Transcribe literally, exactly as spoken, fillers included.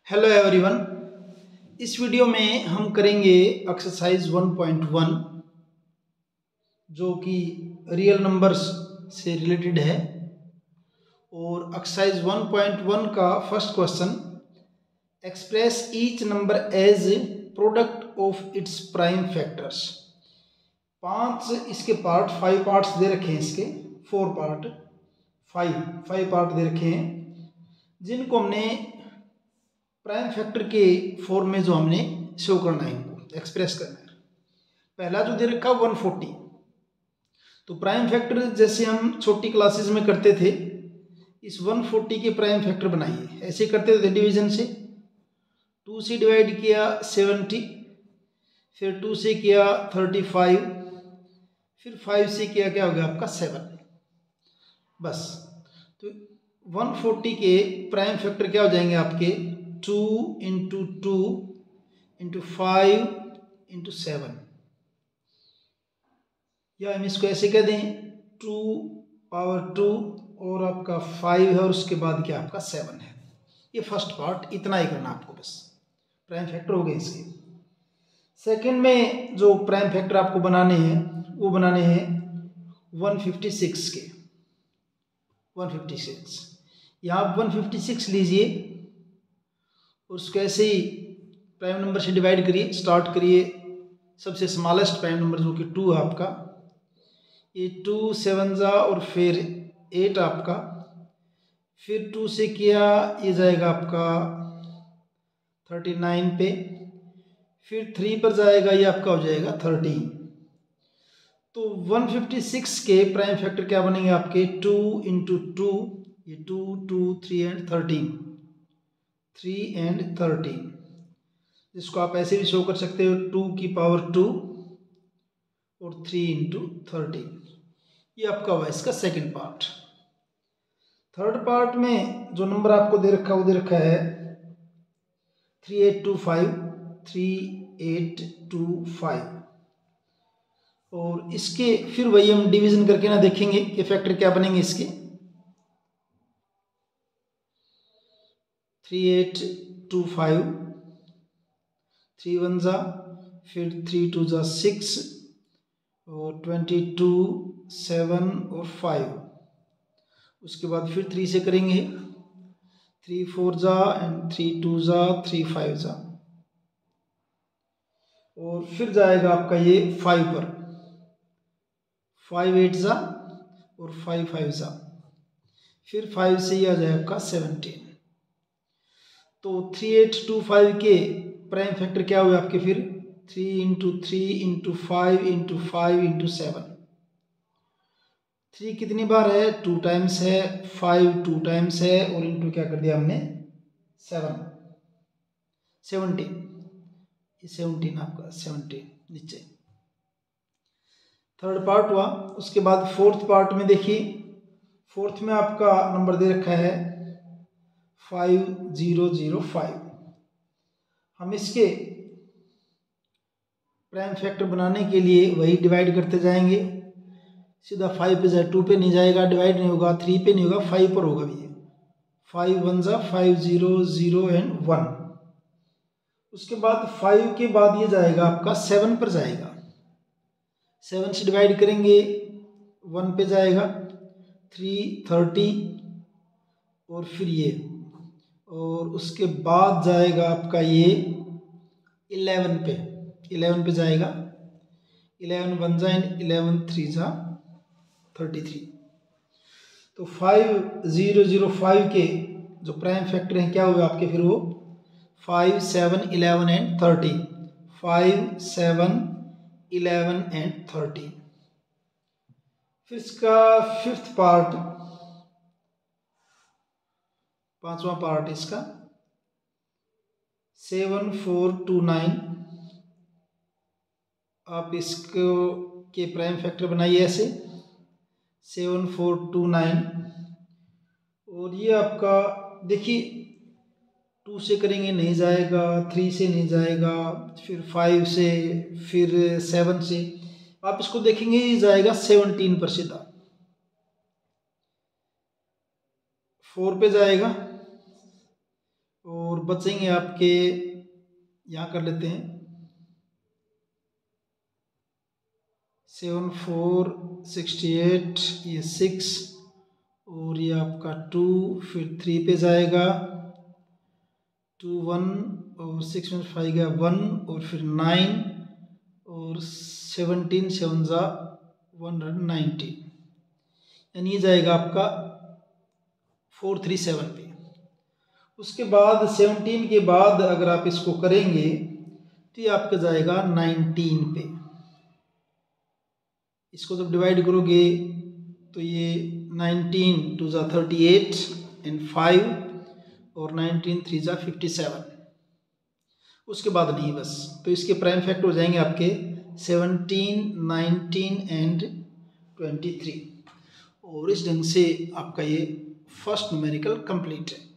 Hello everyone. इस video में हम करेंगे एक्सरसाइज वन पॉइंट वन जो कि रियल नंबर्स से रिलेटेड है। और एक्सरसाइज वन पॉइंट वन का first question, express each number as product of its prime factors. पांच इसके पार्ट, फाइव पार्ट्स दे रखे हैं, इसके four part, five five part दे रखे हैं, जिनको हमने प्राइम फैक्टर के फॉर्म में जो हमने शो करना है, इनको एक्सप्रेस करना है। पहला जो दे रखा वन फोर्टी, तो प्राइम फैक्टर जैसे हम छोटी क्लासेस में करते थे, इस वन फोर्टी के प्राइम फैक्टर बनाइए। ऐसे करते थे डिवीजन से, टू से डिवाइड किया सेवेंटी, फिर टू से किया थर्टी फाइव, फिर फाइव से किया क्या हो गया आपका सेवन। बस, तो वन फोर्टी के प्राइम फैक्टर क्या हो जाएंगे आपके, two into two into five into seven, या हम इसको ऐसे कह दें टू पावर टू और आपका फाइव है और उसके बाद क्या आपका सेवन है। ये फर्स्ट पार्ट, इतना ही करना आपको, बस प्राइम फैक्टर हो गए इसके। सेकंड में जो प्राइम फैक्टर आपको बनाने हैं वो बनाने हैं वन फिफ्टी सिक्स के। वन फिफ्टी सिक्स, यहाँ आप वन फिफ्टी सिक्स लीजिए, उसको ऐसे ही प्राइम नंबर से डिवाइड करिए, स्टार्ट करिए सबसे स्मॉलेस्ट प्राइम नंबर जो कि टू है आपका, ये टू सेवन जा और फिर एट आपका, फिर टू से किया ये जाएगा आपका थर्टी नाइन पे, फिर थ्री पर जाएगा ये आपका हो जाएगा थर्टीन। तो वन फिफ्टी सिक्स के प्राइम फैक्टर क्या बनेंगे आपके, टू इंटू टू, ये two two three and thirteen, three and thirteen, जिसको आप ऐसे भी शो कर सकते हो टू की पावर टू और थ्री इंटू थर्टीन। ये आपका हुआ इसका सेकंड पार्ट। थर्ड पार्ट में जो नंबर आपको दे रखा है वो दे रखा है three eight two five, three eight two five, और इसके फिर वही हम डिवीजन करके ना देखेंगे कि फैक्टर क्या बनेंगे इसके। Three eight two five, three one जा, फिर थ्री टू जा सिक्स, और ट्वेंटी टू, सेवन और फाइव, उसके बाद फिर थ्री से करेंगे, थ्री फोर जा एंड थ्री टू जा, थ्री फाइव जा, और फिर जाएगा आपका ये फाइव पर, फाइव एट जा और फाइव फाइव जा, फिर फाइव से ये आ जाएगा आपका सेवनटीन। तो थ्री एट टू फाइव के प्राइम फैक्टर क्या हुए आपके, फिर three into three into five into five into seven. Three कितनी बार है, टू टाइम्स है, फाइव टू टाइम्स है, और इंटू क्या कर दिया हमने, सेवन, सेवनटीन, सेवनटीन आपका सेवनटीन नीचे। थर्ड पार्ट हुआ। उसके बाद फोर्थ पार्ट में देखिए, फोर्थ में आपका नंबर दे रखा है फाइव जीरो जीरो फाइव। हम इसके प्राइम फैक्टर बनाने के लिए वही डिवाइड करते जाएंगे, सीधा फाइव पे जाए, टू पे नहीं जाएगा, डिवाइड नहीं होगा, थ्री पे नहीं होगा, फाइव पर होगा भी। फाइव वन जा five, zero zero and one. उसके बाद फाइव के बाद ये जाएगा आपका सेवन पर जाएगा, सेवन से डिवाइड करेंगे, वन पे जाएगा, थ्री थर्टी, और फिर ये, और उसके बाद जाएगा आपका ये इलेवन पे, इलेवन पे जाएगा, इलेवन वन जा एंड इलेवन थ्री जा थर्टी थ्री। तो फाइव जीरो जीरो फाइव के जो प्राइम फैक्टर हैं क्या हुए आपके, फिर वो five seven eleven and thirteen, five seven eleven and thirteen. फिर इसका फिफ्थ पार्ट, पांचवा पार्ट इसका सेवन फोर टू नाइन। आप इसको के प्राइम फैक्टर बनाइए ऐसे, सेवन फोर टू नाइन, और ये आपका देखिए टू से करेंगे नहीं जाएगा, थ्री से नहीं जाएगा, फिर फाइव से, फिर सेवन से, आप इसको देखेंगे ये जाएगा सेवनटीन पर सीधा, फोर पे जाएगा, और और बचेंगे आपके, यहाँ कर लेते हैं सेवन फोर सिक्सटी एट, ये सिक्स और ये आपका टू, फिर थ्री पे जाएगा टू वन और सिक्स में फाइव गया वन और फिर नाइन और सेवनटीन सेवन ज़ा वन हंड्रेड नाइनटीन, यानी ये जाएगा आपका फोर थ्री सेवन पे। उसके बाद सेवनटीन के बाद अगर आप इसको करेंगे तो ये आपका जाएगा नाइनटीन पे। इसको जब डिवाइड करोगे तो ये नाइनटीन टू ज़ा थर्टी एट एंड फाइव और नाइनटीन थ्री ज़ा फिफ्टी सेवन। उसके बाद नहीं बस, तो इसके प्राइम फैक्टर हो जाएंगे आपके seventeen, nineteen and twenty three. और इस ढंग से आपका ये फर्स्ट न्यूमेरिकल कंप्लीट है।